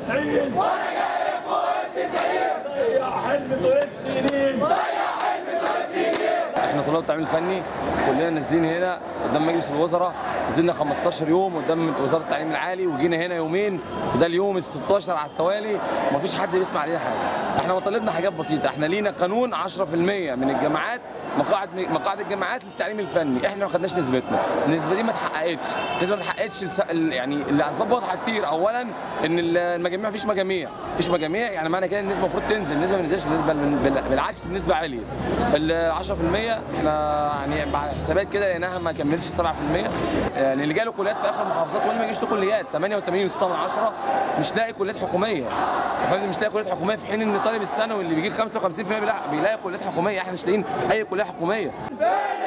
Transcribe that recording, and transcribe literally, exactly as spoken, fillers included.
تسعين وانا جاي فوق التسعين ضيع حلم طول السنين ضيع حلم طول السنين. احنا طلاب التعليم الفني كلنا نازلين هنا قدام مجلس الوزراء، نزلنا خمستاشر يوم قدام وزاره التعليم العالي وجينا هنا يومين وده اليوم ال ستاشر على التوالي ومفيش حد بيسمع علينا حاجه. احنا مطالبنا حاجات بسيطه، احنا لينا قانون عشرة في المية من الجامعات مقاعد مقاعد الجامعات للتعليم الفني، احنا ما خدناش نسبتنا، النسبه دي ما اتحققتش، النسبه ما اتحققتش يعني لاسباب واضحه كتير، اولا ان المجاميع مفيش مجاميع، مفيش مجاميع يعني معنى كده النسبه المفروض تنزل، النسبه ما نزلتش، النسبه بالعكس النسبه عاليه. ال عشرة في المية احنا يعني مع حسابات كده لقيناها ما كملش سبعة في المية، يعني اللي جاله كليات في اخر المحافظات واللي ما يجيش له كليات تمانية وتمانين وستة من عشرة مش لاقي كليات حكوميه. فاهم؟ مش لاقي كليات حكوميه في حين ان طالب الثانوي اللي بيجيب خمسة وخمسين في المية بيلاقي كليات حكوميه، احنا مش لاقيين اي كليه حكوميه.